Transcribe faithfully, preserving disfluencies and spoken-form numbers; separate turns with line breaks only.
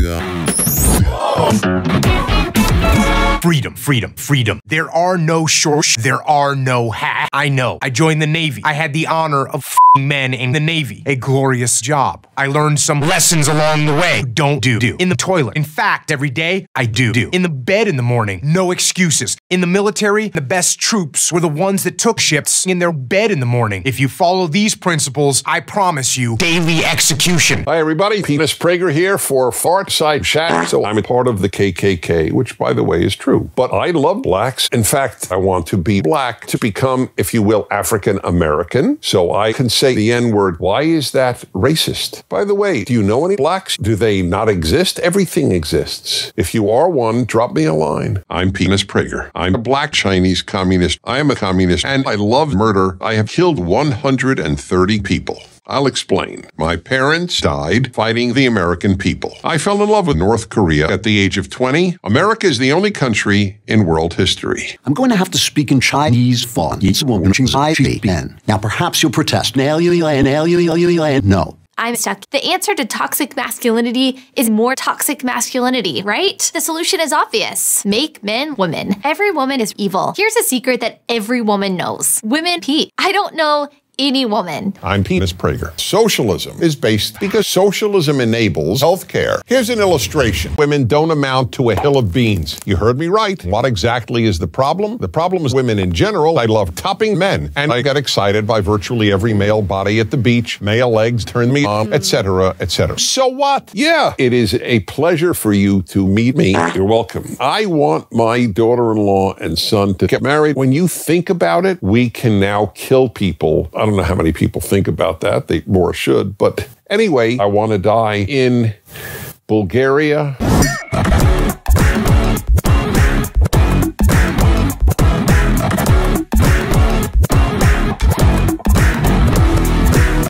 Freedom, freedom, freedom. There are no shorts, there are no hats. I know. I joined the Navy. I had the honor of f***ing men in the Navy. A glorious job. I learned some lessons along the way. Don't do. do. In the toilet. In fact, every day, I do. do. In the bed in the morning. No excuses. In the military, the best troops were the ones that took ships in their bed in the morning. If you follow these principles, I promise you, daily execution.
Hi everybody, Penis Prager here for Fart Side Chat. So I'm a part of the K K K, which by the way is true. But I love blacks. In fact, I want to be black to become, if you will, African American. So I can say the N-word. Why is that racist? By the way, do you know any blacks? Do they not exist? Everything exists. If you are one, drop me a line. I'm Penis Prager. I'm a black Chinese communist. I am a communist and I love murder. I have killed one hundred thirty people. I'll explain. My parents died fighting the American people. I fell in love with North Korea at the age of twenty. America is the only country in world history.
I'm going to have to speak in Chinese for Now perhaps you'll protest. No.
I'm stuck. The answer to toxic masculinity is more toxic masculinity, right? The solution is obvious. Make men women. Every woman is evil. Here's a secret that every woman knows. Women pee. I don't know any woman.
I'm Penis Prager. Socialism is based because socialism enables healthcare. Here's an illustration. Women don't amount to a hill of beans. You heard me right. What exactly is the problem? The problem is women in general. I love topping men, and I get excited by virtually every male body at the beach. Male legs turn me on, et cetera, et cetera. So what? Yeah, it is a pleasure for you to meet me. You're welcome. I want my daughter-in-law and son to get married. When you think about it, we can now kill people. I don't know how many people think about that. They more should. But anyway, I want to die in Bulgaria,